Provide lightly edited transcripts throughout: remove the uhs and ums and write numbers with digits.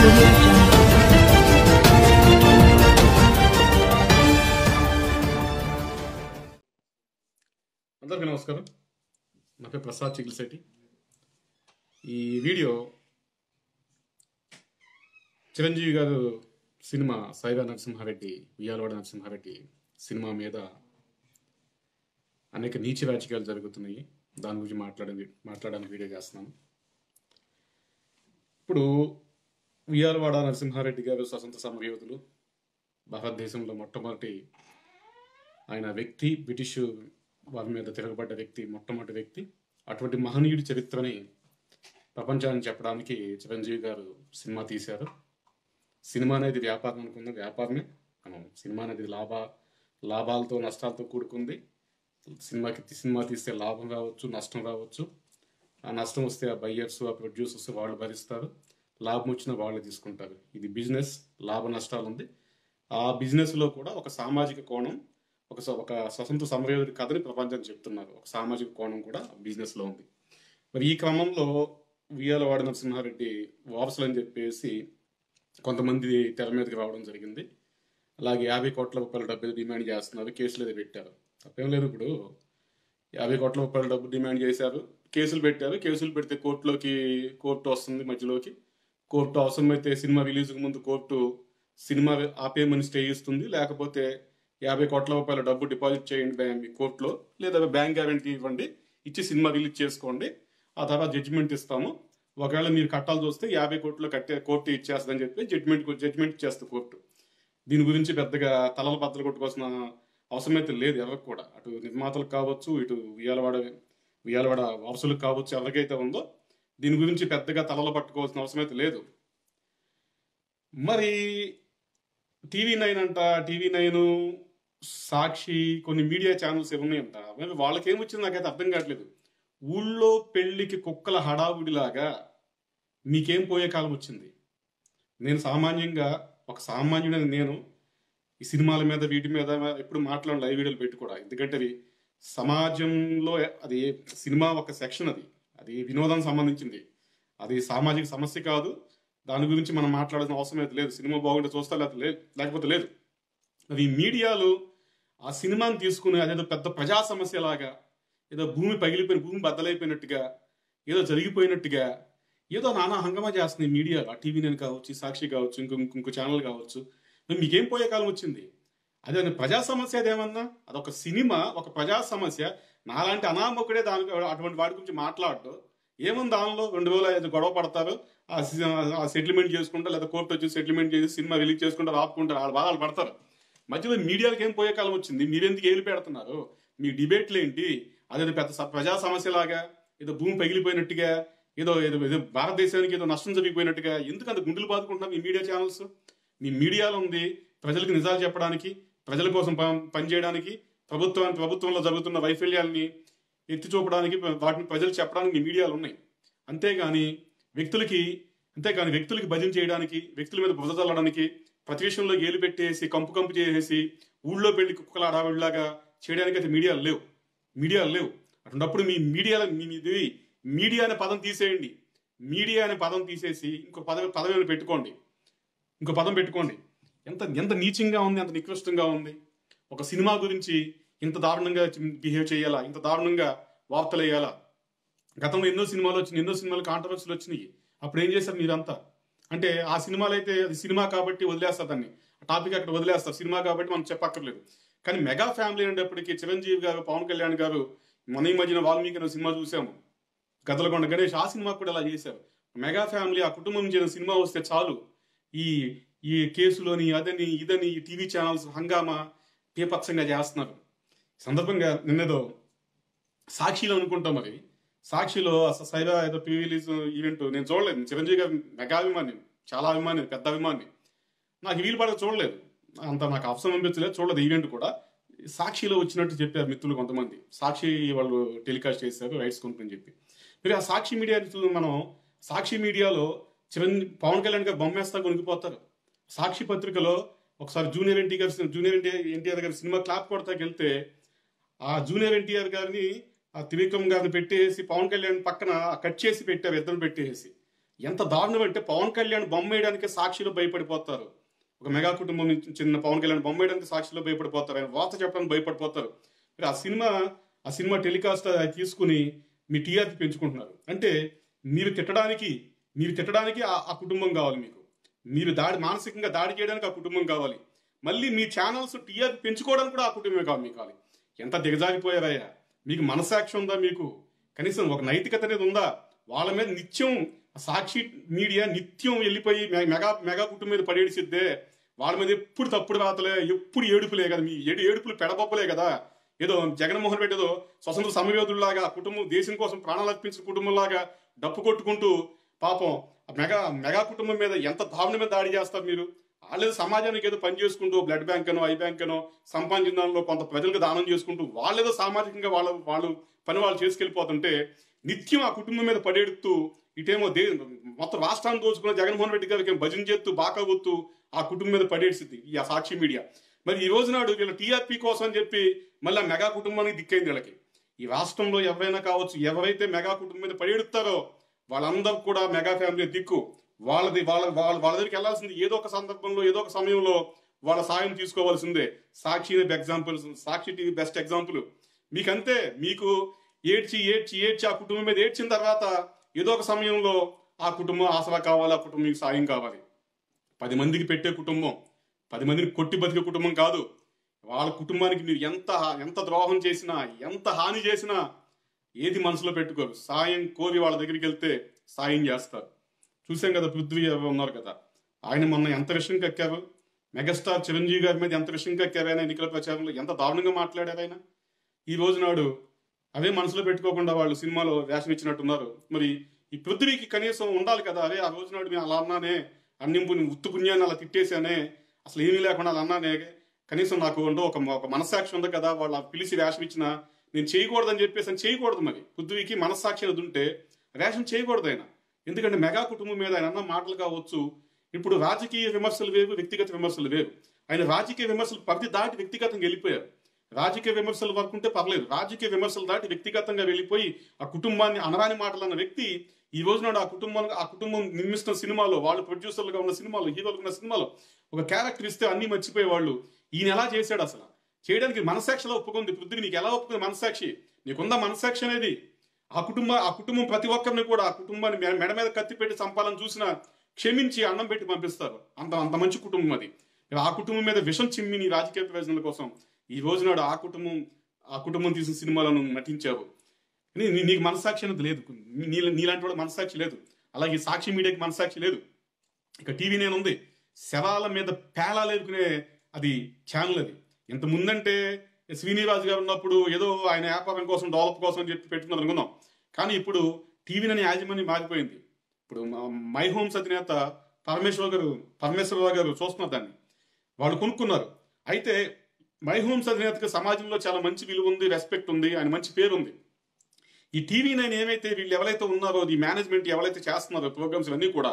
Audio Jungle. అందరికీ నమస్కారం. నా పేరు ప్రసాద్ చిగిల్శెట్టి. ఈ video Chiranjeevi garu cinema Sye Raa Narasimha Reddy, Uyyalawada Narasimha Reddy cinema మీద అనేక నీచ రాజకీయాలు జరుగుతున్నాయి. దాని గురించి మాట్లాడడానికి వీడియో చేస్తున్నాను. ఇప్పుడు ఉయ్యాలవాడ నరసింహారెడ్డి గారు స్వతంత్ర సమరయోధులు, భారతదేశంలో మొట్టమొదటి ఆయన వ్యక్తి, బ్రిటిష్ వారి మీద తిరగబడ్డ వ్యక్తి, మొట్టమొదటి వ్యక్తి. అటువంటి మహనీయుడి చరిత్రని ప్రపంచానికి చెప్పడానికి చిరంజీవి గారు సినిమా తీశారు. సినిమా అనేది వ్యాపారం అనుకున్న వ్యాపారమే. మనం సినిమా అనేది లాభాలతో నష్టాలతో కూడుకుంది. సినిమా తీస్తే లాభం రావచ్చు, నష్టం రావచ్చు. ఆ నష్టం వస్తే ఆ బయ్యర్స్, ఆ ప్రొడ్యూసర్స్ వాళ్ళు భరిస్తారు. లాభం వచ్చినా వాళ్ళు తీసుకుంటారు. ఇది బిజినెస్, లాభ నష్టాలు ఉంది. ఆ బిజినెస్లో కూడా ఒక సామాజిక కోణం, ఒక స్వతంత్ర సమరయోధుడి కథని ప్రపంచానికి చెప్తున్నారు. ఒక సామాజిక కోణం కూడా బిజినెస్లో ఉంది. మరి ఈ క్రమంలో ఉయ్యాలవాడ నరసింహారెడ్డి వారసులు అని చెప్పేసి కొంతమంది తెర మీదకి రావడం జరిగింది. అలాగే 50 కోట్ల రూపాయల డబ్బులు డిమాండ్ చేస్తున్నారు. కేసులు ఏదో పెట్టారు. తప్పేం లేదు. ఇప్పుడు 50 కోట్ల రూపాయల డబ్బు డిమాండ్ చేశారు, కేసులు పెట్టారు. కేసులు పెడితే కోర్టు వస్తుంది మధ్యలోకి. కోర్టు అవసరమైతే సినిమా రిలీజ్కి ముందు కోర్టు సినిమా ఆపేయమని స్టే ఇస్తుంది. లేకపోతే 50 కోట్ల రూపాయల డబ్బు డిపాజిట్ చేయండి మీ కోర్టులో, లేదా బ్యాంక్ గ్యారంటీ ఇవ్వండి, ఇచ్చి సినిమా రిలీజ్ చేసుకోండి, ఆ తర్వాత జడ్జిమెంట్ ఇస్తాము. ఒకవేళ మీరు కట్టాల్సి వస్తే 50 కోట్లు కోర్టు ఇచ్చేస్తుందని చెప్పి జడ్జిమెంట్ ఇచ్చేస్తుంది కోర్టు. దీని గురించి పెద్దగా తలల బద్దలు కొట్టుకోవాల్సిన అవసరమైతే లేదు ఎవరికి కూడా. అటు నిర్మాతలకు కావచ్చు, ఇటు ఉయ్యాలవాడ వారసులకు కావచ్చు, ఎవరికైతే ఉందో దీని గురించి పెద్దగా తలలు పట్టుకోవాల్సిన అవసరమైతే లేదు. మరి టీవీ9 సాక్షి, కొన్ని మీడియా ఛానల్స్ ఉన్నాయంట. మరి వాళ్ళకేం వచ్చింది నాకైతే అర్థం కావట్లేదు. ఊళ్ళో పెళ్లికి కుక్కల హడావుడిలాగా మీకేం పోయే కాలం వచ్చింది? నేను ఒక సామాన్యుడని నేను ఈ సినిమాల మీద వీటి మీద ఎప్పుడు మాట్లాడిన లైవ్ వీడియోలు పెట్టి కూడా, ఎందుకంటే అది సమాజంలో అది సినిమా ఒక సెక్షన్, అది వినోదానికి సంబంధించింది, అది సామాజిక సమస్య కాదు. దాని గురించి మనం మాట్లాడాల్సిన అవసరం అయితే లేదు. సినిమా బాగుంటే చూస్తా, లేకపోతే లేదు. అది మీడియాలో ఆ సినిమాని తీసుకుని అదేదో పెద్ద ప్రజా సమస్యలాగా, ఏదో భూమి బద్దలైపోయినట్టుగా, ఏదో జరిగిపోయినట్టుగా, ఏదో నానా హంగమా చేస్తుంది మీడియాలో. ఆ టీవీ9 కావచ్చు, సాక్షి కావచ్చు, ఇంకో ఛానల్ కావచ్చు. మీకేం పోయే కాలం వచ్చింది? అదే ప్రజా సమస్య అదేమన్నా? అదొక సినిమా, ఒక ప్రజా సమస్య. నాలాంటి అనామకుడే అటువంటి వాటి గురించి మాట్లాడటం ఏముంది దానిలో? 2 రోజులు గొడవ పడతారు, ఆ సెటిల్మెంట్ చేసుకుంటారు, లేదా కోర్టు వచ్చి సెటిల్మెంట్ చేసి సినిమా రిలీజ్ చేసుకుంటారు, ఆపుకుంటారు, వాళ్ళ బాధలు పడతారు. మధ్యలో మీడియాలకు ఏం పోయే కాలం వచ్చింది? మీరెందుకు ఏలు పెడుతున్నారు? మీ డిబేట్లు ఏంటి? అదేదో పెద్ద ప్రజా సమస్యలాగా, ఏదో భూమి పగిలిపోయినట్టుగా, ఏదో భారతదేశానికి ఏదో నష్టం జరిగిపోయినట్టుగా ఎందుకు అంత గుండెలు బాదుకుంటున్నారు మీ మీడియా ఛానల్స్? మీ మీడియాలో ఉంది ప్రజలకు నిజాలు చెప్పడానికి, ప్రజల కోసం పనిచేయడానికి, ప్రభుత్వంలో జరుగుతున్న వైఫల్యాల్ని ఎత్తి చూపడానికి, వాటిని ప్రజలు చెప్పడానికి మీ మీడియాలు ఉన్నాయి. అంతేగాని వ్యక్తులకి భజన చేయడానికి, వ్యక్తుల మీద బురద చల్లడానికి, ప్రతి విషయంలో ఏలు పెట్టేసి కంపు చేసేసి ఊళ్ళో పెళ్లి కుక్కల ఆడవాళ్ళలాగా చేయడానికి అయితే మీడియాలు లేవు. అటువంటిప్పుడు మీ మీడియా అనే పదం తీసేయండి. మీడియా అనే పదం తీసేసి ఇంకో పదం పెట్టుకోండి. ఎంత నీచంగా ఉంది, ఎంత నికృష్టంగా ఉంది. ఒక సినిమా గురించి ఇంత దారుణంగా బిహేవ్ చేయాలా, ఇంత దారుణంగా వార్తలు వేయాలా? గతంలో ఎన్నో సినిమాలు కాంట్రవర్సీలు వచ్చినాయి. అప్పుడు ఏం చేశారు మీరంతా? అంటే ఆ సినిమాలు అయితే అది సినిమా కాబట్టి వదిలేస్తారు, దాన్ని టాపిక్ అక్కడ వదిలేస్తారు. సినిమా కాబట్టి మనం చెప్పక్కర్లేదు. కానీ మెగా ఫ్యామిలీ అనేటప్పటికీ చిరంజీవి గారు, పవన్ కళ్యాణ్ గారు, మన ఈ మధ్యన వాల్మీకి అనే సినిమా చూసాము, గదలకొండ గణేష్, ఆ సినిమా కూడా అలా చేశారు. మెగా ఫ్యామిలీ, ఆ కుటుంబం చేసిన సినిమా వస్తే చాలు ఈ కేసులోని అదని ఇదని టీవీ ఛానల్స్ హంగామా పేపచ్చంగా చేస్తున్నారు. సందర్భంగా నిన్నేదో సాక్షిలో అనుకుంటాం, మరి సాక్షిలో సైరా ఏదో ప్రీ రిలీజ్ ఈవెంట్ నేను చూడలేదు. చిరంజీవి గారు మెగా అభిమాని, చాలా అభిమాని, పెద్ద అభిమాని. నాకు వీలు పడక చూడలేదు, అంత నాకు అవసరం అనిపించలేదు, చూడలేదు. ఈవెంట్ కూడా సాక్షిలో వచ్చినట్టు చెప్పారు మిత్రులు కొంతమంది. సాక్షి వాళ్ళు టెలికాస్ట్ చేశారు రైట్స్ కొనుక్కుని చెప్పి. మీరు ఆ సాక్షి మీడియాలో పవన్ కళ్యాణ్ గారు బొమ్మేస్తా కొనిగిపోతారు. సాక్షి పత్రికలో ఒకసారి జూనియర్ ఎన్టీఆర్ గారి సినిమా క్లాప్ కొడతాకి వెళ్తే ఆ జూనియర్ ఎన్టీఆర్ గారిని, ఆ త్రివిక్రమ్ గారిని పెట్టేసి పవన్ కళ్యాణ్ పక్కన కట్ చేసి పెట్టారు, ఇద్దరు పెట్టేసి. ఎంత దారుణం అంటే పవన్ కళ్యాణ్ బొమ్మ వేయడానికి సాక్షిలో భయపడిపోతారు. ఒక మెగా కుటుంబం నుంచి చిన్న పవన్ కళ్యాణ్ బొమ్మ వేయడానికి సాక్షిలో భయపడిపోతారు. ఆయన వార్త చెప్పడానికి భయపడిపోతారు. మరి ఆ సినిమా టెలికాస్ట్ అది తీసుకుని మీ టీఆర్పీ పెంచుకుంటున్నారు. అంటే మీరు తిట్టడానికి ఆ కుటుంబం కావాలి మీకు. మీరు మానసికంగా దాడి చేయడానికి ఆ కుటుంబం కావాలి. మళ్ళీ మీ ఛానల్స్ టీఆర్పీ పెంచుకోవడానికి కూడా ఆ కుటుంబమే కావాలి. ఎంత దిగజారిపోయారయ్యా! మీకు మనసాక్షి ఉందా? మీకు కనీసం ఒక నైతికత అనేది ఉందా? వాళ్ళ మీద నిత్యం సాక్షి మీడియా నిత్యం వెళ్ళిపోయి మెగా కుటుంబం మీద పడేసిద్దే. వాళ్ళ మీద ఎప్పుడు తప్పుడు రాతలే, ఎప్పుడు ఏడుపులే కదా. మీ ఏడుపులు పెడబొప్పలే కదా. ఏదో జగన్మోహన్ రెడ్డి ఏదో స్వతంత్ర సమయోధుల్లాగా కుటుంబం దేశం కోసం ప్రాణాలు అర్పించిన కుటుంబంలాగా డప్పు కొట్టుకుంటూ పాపం మెగా కుటుంబం మీద ఎంత దారుణం మీద దాడి చేస్తారు మీరు. వాళ్ళేదో సమాజానికి ఏదో పని చేసుకుంటూ బ్లడ్ బ్యాంక్ అనో ఐ బ్యాంక్ అనో సంపాదించిన దానిలో కొంత ప్రజలకు దానం చేసుకుంటూ వాళ్ళేదో సామాజికంగా వాళ్ళు పని వాళ్ళు చేసుకెళ్ళిపోతుంటే నిత్యం ఆ కుటుంబం మీద పడేడుతూ ఇటేమో మొత్తం రాష్ట్రాన్ని దోచుకున్న జగన్మోహన్ రెడ్డి గారికి భజన చేస్తూ బాకా గుర్తూ ఆ కుటుంబం మీద పడేసింది ఈ సాక్షి మీడియా. మరి ఈ రోజు నాడు వీళ్ళ టీఆర్పీ కోసం అని చెప్పి మళ్ళీ మెగా కుటుంబానికి దిక్కైంది వీళ్ళకి. ఈ రాష్ట్రంలో ఎవరైనా కావచ్చు, ఎవరైతే మెగా కుటుంబం మీద పడేడుతారో వాళ్ళందరూ కూడా మెగా ఫ్యామిలీ దిక్కు. వాళ్ళ దగ్గరికి వెళ్ళాల్సింది ఏదో ఒక సందర్భంలో ఏదో ఒక సమయంలో వాళ్ళ సాయం తీసుకోవాల్సిందే. Sakshi example, Sakshi TV best example. మీకంతే, మీకు ఏడ్చి ఆ కుటుంబం మీద ఏడ్చిన తర్వాత ఏదో ఒక సమయంలో ఆ కుటుంబం ఆసరా కావాలి, ఆ కుటుంబం సాయం కావాలి. 10 మందికి పెట్టే కుటుంబం, 10 మందిని కొట్టి బతికే కుటుంబం కాదు. వాళ్ళ కుటుంబానికి మీరు ఎంత ద్రోహం చేసినా, ఎంత హాని చేసినా ఏది మనసులో పెట్టుకోరు. సాయం కోరి వాళ్ళ దగ్గరికి వెళ్తే సాయం చేస్తారు. చూసాం కదా, పృథ్వీ ఉన్నారు కదా, ఆయన మొన్న ఎంత విషయం కక్కారు. మెగాస్టార్ చిరంజీవి గారి మీద ఎంత విషయం కక్కారు. ఆయన ఎన్నికల ప్రచారంలో ఎంత దారుణంగా మాట్లాడారు ఆయన. ఈ రోజు నాడు అవే మనసులో పెట్టుకోకుండా వాళ్ళు సినిమాలో వేషం ఇచ్చినట్టున్నారు. మరి ఈ పృథ్వీకి కనీసం ఉండాలి కదా, అరే ఆ రోజు నాడు మేము అలా అన్నానే, అన్నింపుని ఉత్తు పుణ్యాన్ని అలా తిట్టేశానే, అసలు ఏమీ లేకుండా అలా అన్నానే, కనీసం నాకు ఒక మనస్సాక్షి ఉంది కదా, వాళ్ళు పిలిచి వేషం ఇచ్చినా నేను చేయకూడదని చెప్పేసి అని చేయకూడదు. మరి పృథ్వీకి మనస్సాక్షి అనేది ఉంటే వేషం చేయకూడదు ఆయన. ఎందుకంటే మెగా కుటుంబం మీద ఆయన అన్న మాటలు కావచ్చు. ఇప్పుడు రాజకీయ విమర్శలు వేరు, వ్యక్తిగత విమర్శలు వేరు. ఆయన రాజకీయ విమర్శలు పరిధి దాటి వ్యక్తిగతంగా వెళ్ళిపోయారు. రాజకీయ విమర్శల వరకు ఉంటే పర్లేదు, రాజకీయ విమర్శలు దాటి వ్యక్తిగతంగా వెళ్ళిపోయి ఆ కుటుంబాన్ని అనరాని మాటలు అన్న వ్యక్తి ఈ రోజు నాడు ఆ కుటుంబం నిర్మిస్తున్న సినిమాలో, వాళ్ళు ప్రొడ్యూసర్లుగా ఉన్న సినిమాలో, హీరోలుగా ఉన్న సినిమాలో ఒక క్యారెక్టర్ ఇస్తే అన్ని మర్చిపోయేవాళ్ళు. ఈయన ఎలా చేశాడు? అసలు చేయడానికి మనస్సాక్షిలో ఒప్పుకుంది పృథ్వీ. నీకు ఎలా ఒప్పుకుంది మనస్సాక్షి? నీకుందా మనస్సాక్షి అనేది? ఆ కుటుంబం ప్రతి ఒక్కరిని కూడా ఆ కుటుంబాన్ని మెడ మీద కత్తి పెట్టి చంపాలని చూసినా క్షమించి అన్నం పెట్టి పంపిస్తారు. అంత మంచి కుటుంబం అది. ఆ కుటుంబం మీద విషం చిమ్మి నీ రాజకీయ ప్రయోజనాల కోసం ఈ రోజు నాడు ఆ కుటుంబం తీసిన సినిమాలను నటించావు. నీకు మనస్సాక్షి అనేది లేదు. నీలాంటి వాడు మనస్సాక్షి లేదు. అలాగే సాక్షి మీడియాకి మనస్సాక్షి లేదు. ఇక టీవీ నేను ఉంది, శవాల మీద పేలాలేదుకునే అది ఛానల్. అది ఇంత ముందంటే శ్రీనివాస్ గారు ఉన్నప్పుడు ఏదో ఆయన వ్యాపారం కోసం, డెవలప్ కోసం అని చెప్పి పెట్టుకున్నారు అనుకున్నాం. కానీ ఇప్పుడు టీవీని యాజమాన్యం మారిపోయింది. ఇప్పుడు మై హోమ్స్ అధినేత పరమేశ్వరరావు గారు చూస్తున్నారు దాన్ని, వాళ్ళు కొనుక్కున్నారు. అయితే మై హోమ్స్ అధినేతకి సమాజంలో చాలా మంచి విలువ ఉంది, రెస్పెక్ట్ ఉంది, ఆయన మంచి పేరు ఉంది. ఈ టీవీ నైన్ ఏమైతే వీళ్ళు ఎవరైతే ఉన్నారో, ఈ మేనేజ్మెంట్ ఎవరైతే చేస్తున్నారో ప్రోగ్రామ్స్ అన్నీ కూడా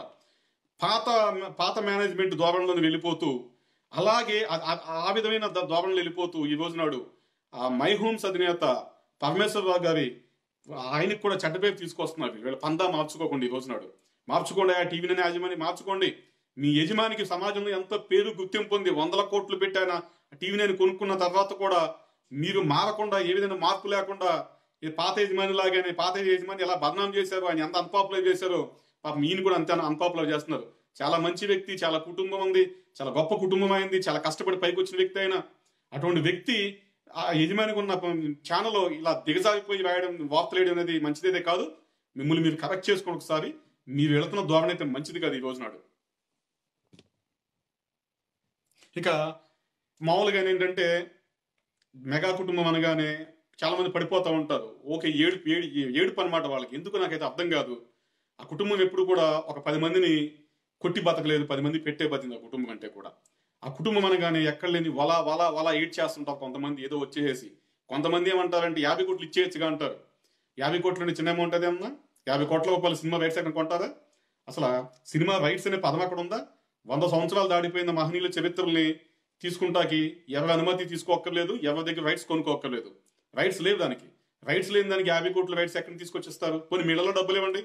పాత మేనేజ్మెంట్ ధోరణిలోకి వెళ్ళిపోతూ, అలాగే ఆ విధమైన ధోరణిలో వెళ్ళిపోతూ ఈ రోజు నాడు ఆ మై హోమ్స్ అధినేత పరమేశ్వరరావు గారి ఆయనకు కూడా చెడ్డ పేరు తీసుకొస్తున్నారు. వీళ్ళ పందా మార్చుకోకండి. ఈ రోజు నాడు మార్చుకోండి, ఆ టీవీ నైన్ యాజమాని మార్చుకోండి. మీ యజమానికి సమాజంలో ఎంత పేరు గుర్తింపు ఉంది, 100 కోట్లు పెట్టి ఆయన టీవీ నైన్ కొనుక్కున్న తర్వాత కూడా మీరు మారకుండా, ఏ విధంగా మార్పు లేకుండా పాత యజమాని లాగానే పాత యజమాని ఎలా బదనాం చేశారు, ఆయన ఎంత అన్పాపులర్ చేశారో పాపం ఈయన కూడా అంతే అన్పాపులర్ చేస్తున్నారు. చాలా మంచి వ్యక్తి, చాలా కుటుంబం ఉంది, చాలా గొప్ప కుటుంబం అయింది, చాలా కష్టపడి పైకి వచ్చిన వ్యక్తి అయినా అటువంటి వ్యక్తి ఆ యజమానికి ఉన్న ఛానల్లో ఇలా దిగజారిపోయి రాయడం, వార్తలు వేయడం అనేది మంచిదే కాదు. మిమ్మల్ని మీరు కరెక్ట్ చేసుకోండి ఒకసారి. మీరు వెళుతున్న ధోరణి అయితే మంచిది కాదు ఈ రోజు నాడు. ఇక మామూలుగా ఏంటంటే మెగా కుటుంబం అనగానే చాలా మంది పడిపోతూ ఉంటారు. ఓకే, ఏడుపు అనమాట వాళ్ళకి. ఎందుకు నాకైతే అర్థం కాదు. ఆ కుటుంబం ఎప్పుడు కూడా ఒక 10 మందిని కొట్టి బతకలేదు, 10 మంది పెట్టే బతింది ఆ కుటుంబం అంటే కూడా. ఆ కుటుంబం అనగానే ఎక్కడ లేని వలా ఏడ్ చేస్తుంటారు కొంతమంది ఏదో వచ్చేసి. కొంతమంది ఏమంటారంటే 50 కోట్లు ఇచ్చేయచ్చుగా అంటారు. 50 కోట్లు చిన్న అమౌంట్ అదే అన్నా. 50 కోట్ల రూపాయలు సినిమా రైట్స్ ఎక్కడ కొంటారా? అసలు సినిమా రైట్స్ అనే పదం అక్కడ ఉందా? 100 సంవత్సరాలు దాడిపోయిన మహనీయుల చరిత్రల్ని తీసుకుంటాకి ఎవరి అనుమతి తీసుకోక్కర్లేదు, ఎవరి దగ్గర రైట్స్ కొనుక్కోక్కర్లేదు. రైట్స్ లేవు దానికి. రైట్స్ లేని దానికి 50 కోట్ల రైట్స్ ఎక్కడ తీసుకొచ్చిస్తారు? కొన్ని మీళ్ళలో డబ్బులు ఇవ్వండి.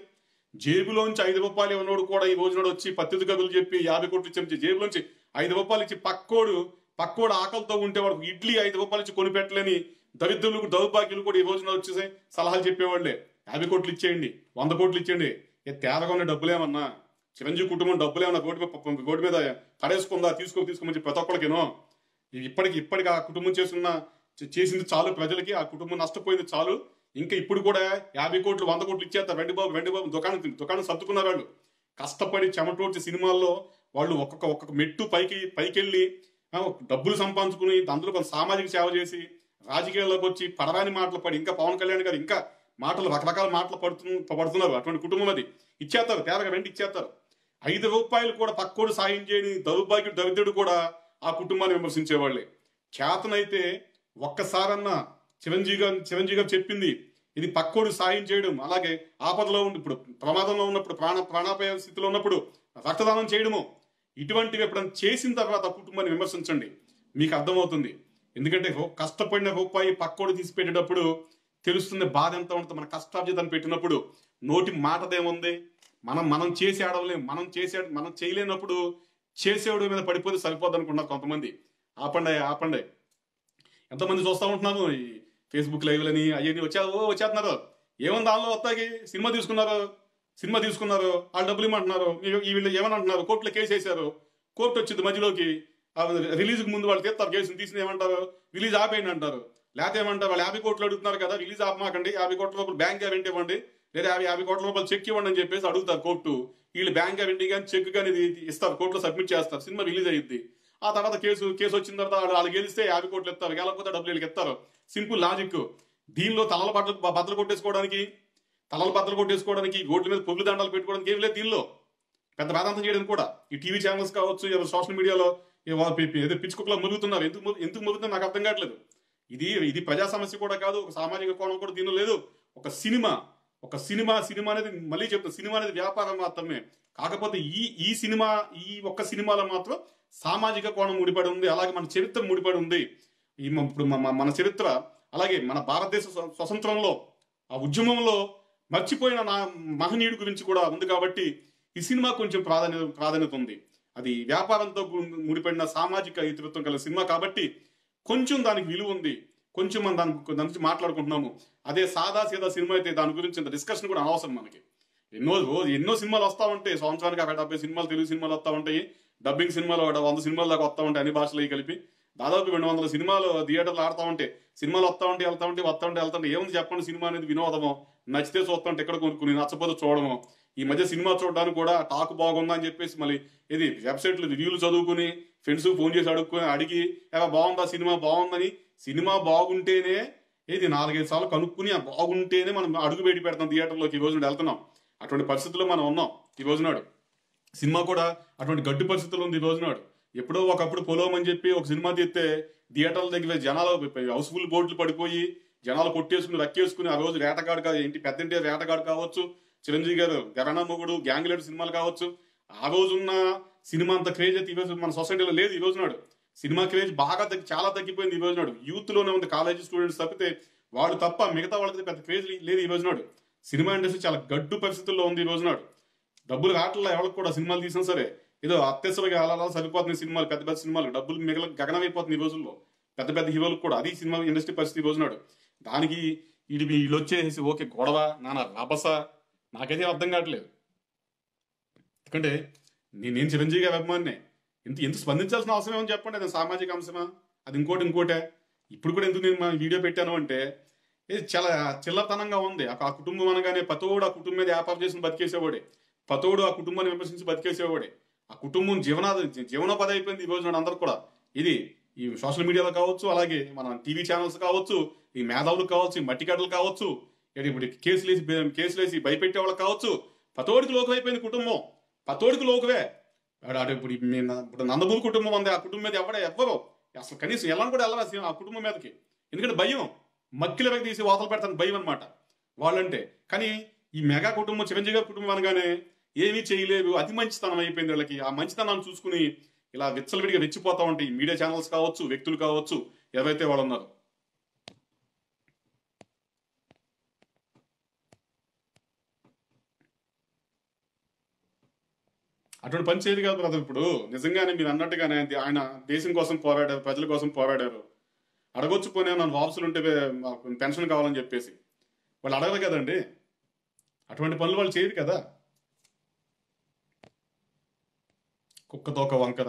జేబులోంచి 5 రూపాయలు ఇవ్వనోడు కూడా ఈ రోజునాడు వచ్చి పత్తిది కబులు చెప్పి 50 కోట్లు ఇచ్చి జేబులోంచి 5 రూపాయలు ఇచ్చి పక్కోడు ఆకలితో ఉంటే వాడు ఇడ్లీ 5 రూపాయలు ఇచ్చి కొనిపెట్టలేని దరిద్రులు దౌర్భాగ్యులు కూడా ఈ రోజున వచ్చేసి సలహాలు చెప్పేవాళ్లే. 50 కోట్లు ఇచ్చేయండి, 100 కోట్లు ఇచ్చేయండి. తేరగా ఉన్న డబ్బులేమన్నా చిరంజీవి కుటుంబం డబ్బులేమన్నా రోడ్డు మీద పడేసుకుందా, తీసుకోమని చెప్పి ప్రతి ఒక్కరికేనో. ఇప్పటికి ఆ కుటుంబం చేసింది చాలు, ప్రజలకి ఆ కుటుంబం నష్టపోయింది చాలు. ఇంకా ఇప్పుడు కూడా 50 కోట్లు 100 కోట్లు ఇచ్చేస్తారు. వెండి బాబు దుకాణం సర్దుకున్నారు వాళ్ళు. కష్టపడి చెమటోడ్చి సినిమాల్లో వాళ్ళు ఒక్కొక్క మెట్టు పైకెళ్ళి డబ్బులు సంపాదించుకుని అందులో కొంత సామాజిక సేవ చేసి రాజకీయాల్లోకి వచ్చి పడరాని మాటలు పడి ఇంకా పవన్ కళ్యాణ్ గారు ఇంకా రకరకాల మాటలు పడుతున్నారు. అటువంటి కుటుంబం అది. ఇచ్చేస్తారు, తేరగా వెంట ఇచ్చేస్తారు. 5 రూపాయలు కూడా పక్కోడు సాయం చేయని దౌర్భాగ్యుడు దరిద్రుడు కూడా ఆ కుటుంబాన్ని విమర్శించేవాళ్ళే. చేతనైతే ఒక్కసారన్నా చిరంజీవి గారు చెప్పింది ఇది పక్కోడు సాయం చేయడం, అలాగే ఆపదలో ఇప్పుడు ప్రమాదంలో ఉన్నప్పుడు ప్రాణాపాయ స్థితిలో ఉన్నప్పుడు రక్తదానం చేయడము, ఇటువంటివి ఎప్పుడైనా చేసిన తర్వాత ఆ కుటుంబాన్ని విమర్శించండి, మీకు అర్థమవుతుంది. ఎందుకంటే కష్టపడిన రూపాయి పక్కోడు తీసి పెట్టేటప్పుడు తెలుస్తుంది బాధ ఎంత ఉంటుంది. మన కష్టార్జితాన్ని పెట్టినప్పుడు నోటి మాటదేముంది, మనం చేసి ఆడవలేం. మనం చేయలేనప్పుడు చేసేవాడి మీద పడిపోతే సరిపోద్ది అనుకుంటున్నారు కొంతమంది. ఆపండి. ఎంతమంది చూస్తూ ఉంటున్నాము ఈ ఫేస్బుక్ లైవ్లని అవన్నీ వచ్చేస్తున్నారు. ఏమన్నా దానిలో వస్తాకి సినిమా తీసుకున్నారు వాళ్ళు డబ్బులు ఇమ్మంటున్నారు. వీళ్ళు ఏమని అంటున్నారు, కోర్టులో కేసు వేసారు, కోర్టు వచ్చింది మధ్యలోకి, రిలీజ్కి ముందు వాళ్ళు తీస్తారు కేసుని, తీసిన ఏమంటారు రిలీజ్ ఆపేయండి అంటారు. లేకపోతే ఏమంటారు వాళ్ళు 50 కోట్లు అడుగుతున్నారు కదా, రిలీజ్ ఆపమాకండి, 50 కోట్ల రూపాయలు బ్యాంక్ గ్యారెంటీ ఇవ్వండి, లేదా 50 కోట్ల రూపాయలు చెక్ ఇవ్వండి అని చెప్పేసి అడుగుతారు కోర్టు. వీళ్ళు బ్యాంక్ గ్యారెంటీ కానీ చెక్ కానీ ఇస్తారు, కోర్టులో సబ్మిట్ చేస్తారు, సినిమా రిలీజ్ అయ్యింది. ఆ తర్వాత కేసు వచ్చిన తర్వాత వాళ్ళు గెలిస్తే 50 కోట్లు ఇస్తారు, గెలకపోతే డబ్బులు వీళ్ళకి ఇస్తారు. Simple logic. దీనిలో తలలు బద్దలు కొట్టేసుకోవడానికి రోడ్ల మీద పొగులు దండాలు పెట్టుకోవడానికి ఏమి లేదు. దీనిలో పెద్ద వేదాంతం చేయడం కూడా ఈ టీవీ ఛానల్స్ కావచ్చు, సోషల్ మీడియాలో ఏదో పిచ్చుకుక్కలా మురుగుతున్నారు. ఎందుకు మురుగుతున్నారు నాకు అర్థం కావట్లేదు. ఇది ప్రజా సమస్య కూడా కాదు, ఒక సామాజిక కోణం కూడా దీనిలో లేదు. ఒక సినిమా అనేది మళ్ళీ చెప్తాను, సినిమా అనేది వ్యాపారం మాత్రమే. కాకపోతే ఈ ఒక్క సినిమాలో మాత్రం సామాజిక కోణం ముడిపడి ఉంది, అలాగే మన చరిత్ర ముడిపడి ఉంది. ఇప్పుడు మన చరిత్ర, అలాగే మన భారతదేశ స్వతంత్రంలో ఆ ఉద్యమంలో మర్చిపోయిన మహనీయుడి గురించి కూడా ఉంది. కాబట్టి ఈ సినిమా కొంచెం ప్రాధాన్యత ఉంది. అది వ్యాపారంతో ముడిపడిన సామాజిక ఇతివృత్తం కలిగిన సినిమా కాబట్టి కొంచెం దానికి విలువ ఉంది. కొంచెం మనం దాని గురించి మాట్లాడుకుంటున్నాము. అదే సాదా సీదా సినిమా అయితే దాని గురించి ఇంత డిస్కషన్ కూడా అనవసరం. మనకి ఎన్నో సినిమాలు వస్తూ ఉంటాయి, సంవత్సరానికి 70 సినిమాలు తెలుగు సినిమాలు వస్తూ ఉంటాయి, డబ్బింగ్ సినిమాలు 100 సినిమాల దాకా వస్తూ ఉంటాయి, అన్ని భాషలు కలిపి దాదాపు 200 సినిమాలు థియేటర్లు ఆడుతూ ఉంటాయి. సినిమాలు వస్తూ ఉంటాయి, వెళ్తా ఉంటాయి. ఏముంది చెప్పండి, సినిమా అనేది వినోదమో, నచ్చితే చూస్తుంటే ఎక్కడ కొనుక్కుని, నచ్చపోతే చూడము. ఈ మధ్య సినిమా చూడడానికి కూడా టాక్ బాగుందా అని చెప్పేసి మళ్ళీ ఇది వెబ్సైట్లు రివ్యూలు చదువుకుని ఫ్రెండ్స్ ఫోన్ చేసి అడిగి బాగుందా సినిమా బాగుందని, సినిమా బాగుంటేనే 4-5 సార్లు కనుక్కుని బాగుంటేనే మనం అడుగు బయట పెడతాం థియేటర్లోకి. ఈ రోజున వెళ్తున్నాం, అటువంటి పరిస్థితుల్లో మనం ఉన్నాం ఈ రోజునాడు. సినిమా కూడా అటువంటి గడ్డు పరిస్థితులు ఉంది ఈ రోజునాడు. ఎప్పుడో ఒకప్పుడు పొలవమని చెప్పి ఒక సినిమా తీస్తే థియేటర్ల దగ్గర జనాలు హౌస్ఫుల్ బోర్డులు పడిపోయి జనాలు కొట్టేసుకుని రక్కేసుకుని ఆ రోజు పెద్దంటే వేటగాడు కావచ్చు, చిరంజీవి గారు గరణా మొగుడు, గ్యాంగ్ లీడర్ సినిమాలు కావచ్చు, ఆ రోజున్న సినిమా అంత క్రేజ్ అయితే ఈ రోజు మన సొసైటీలో లేదు. ఈ రోజునాడు సినిమా క్రేజ్ చాలా తగ్గిపోయింది ఈ రోజునాడు. యూత్ లోనే ఉంది, కాలేజీ స్టూడెంట్స్ తప్పితే వాళ్ళు తప్ప మిగతా వాళ్ళకి పెద్ద క్రేజ్ లేదు ఈ రోజునాడు. సినిమా ఇండస్ట్రీ చాలా గడ్డు పరిస్థితుల్లో ఉంది ఈ రోజునాడు. డబ్బులు రావట్లా ఎవరికి కూడా, సినిమాలు తీసినా సరే ఏదో అత్యవసరంగా అలా సరిపోతుంది సినిమాలు, పెద్ద సినిమాలు డబ్బులు గగనమైపోతుంది ఈ రోజుల్లో పెద్ద హీరోలకు కూడా. అది సినిమా ఇండస్ట్రీ పరిస్థితి ఈ రోజునాడు. దానికి వీళ్ళు వచ్చేసి ఓకే గొడవ నాన్న రభస నాకైతే అర్థం కావట్లేదు. ఎందుకంటే నేను చిరంజీవి గారి అభిమానినే. ఎంత స్పందించాల్సిన అవసరం ఏమని చెప్పండి, అది సామాజిక అంశమా, అది ఇంకోటే. ఇప్పుడు కూడా ఎందుకు నేను వీడియో పెట్టాను అంటే ఇది చాలా చిల్లతనంగా ఉంది. ఆ కుటుంబం అనగానే పతోడు ఆ కుటుంబం మీద వ్యాపారం చేసి బతికేసేవాడే, పతోడు ఆ కుటుంబాన్ని విమర్శించి బతికేసేవాడే. ఆ కుటుంబం జీవనోపాధి అయిపోయింది ఈ రోజు అందరూ కూడా. ఇది ఈ సోషల్ మీడియాలో కావచ్చు, అలాగే మన టీవీ ఛానల్స్ కావచ్చు, ఈ మేధావులు కావచ్చు, ఈ మట్టికట్టలు కావచ్చు, ఇప్పుడు కేసులేసి భయపెట్టే వాళ్ళు కావచ్చు, పతోడికి లోకం అయిపోయింది కుటుంబం. పతోడికి లోకవే. ఇప్పుడు నందమూరి కుటుంబం ఉంది, ఆ కుటుంబం మీద ఎవ్వరు అసలు కనీసం వెళ్ళని కూడా వెళ్ళరా ఆ కుటుంబం మీదకి. ఎందుకంటే భయం, మక్కిల weg తీసి వాతలు పెడతాను భయం అనమాట వాళ్ళంటే. కానీ ఈ మెగా కుటుంబం, చిరంజీవి గారి కుటుంబం అనగానే ఏమీ చేయలేరు, అతి మంచితనం అయిపోయింది వీళ్ళకి. ఆ మంచితనాన్ని చూసుకుని ఇలా విచ్చలవిడిగా రెచ్చిపోతా ఉంటాయి మీడియా ఛానల్స్ కావచ్చు, వ్యక్తులు కావచ్చు, ఎవరైతే వాళ్ళు ఉన్నారు. అటువంటి పని చేయదు కాదు బ్రదర్. ఇప్పుడు నిజంగానే మీరు అన్నట్టుగానే ఆయన దేశం కోసం పోరాడారు, ప్రజల కోసం పోరాడారు. అడగొచ్చు పోనీ నన్ను వారసులు ఉంటే పెన్షన్ కావాలని చెప్పేసి, వాళ్ళు అడగరు కదండి. అటువంటి పనులు వాళ్ళు చేయరు కదా. కుక్కతోక వంకర.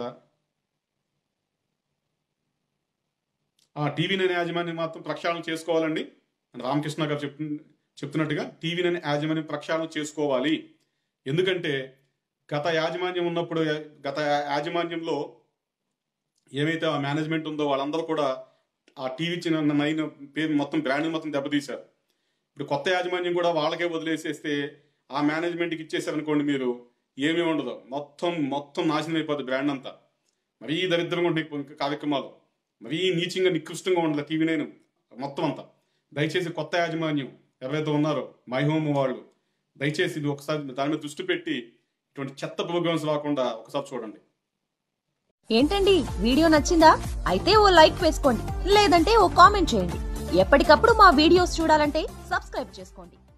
టీవీ9 యాజమాన్యం మాత్రం ప్రక్షాళన చేసుకోవాలండి అని రామకృష్ణ గారు చెప్తున్నట్టుగా టీవీ9 యాజమాన్యం ప్రక్షాళన చేసుకోవాలి. ఎందుకంటే గత యాజమాన్యంలో ఏమైతే ఆ మేనేజ్మెంట్ ఉందో వాళ్ళందరూ కూడా ఆ టీవీ9 పేరు మొత్తం బ్రాండ్ మొత్తం దెబ్బతీశారు. ఇప్పుడు కొత్త యాజమాన్యం కూడా వాళ్ళకే వదిలేసేస్తే ఆ మేనేజ్మెంట్కి ఇచ్చేసారనుకోండి, మీరు ఏమీ ఉండదు, మొత్తం నాశనం అయిపోతుంది బ్రాండ్ అంతా. మరీ దరిద్రంగా ఉంటాయి కార్యక్రమాలు, మరీ నీచంగా నికృష్టంగా ఉండదు టీవీ9 మొత్తం అంతా. దయచేసి కొత్త యాజమాన్యం ఎవరైతే ఉన్నారో మై హోమ్ వాళ్ళు, దయచేసి ఇది ఒకసారి దాని మీద దృష్టి పెట్టి ఇటువంటి చెత్త ప్రోగ్రామ్స్ రాకుండా ఒకసారి చూడండి. ఏంటండి, వీడియో నచ్చిందా? అయితే ఓ లైక్ వేసుకోండి, లేదంటే ఓ కామెంట్ చేయండి. ఎప్పటికప్పుడు మా వీడియోస్ చూడాలంటే సబ్స్క్రైబ్ చేసుకోండి.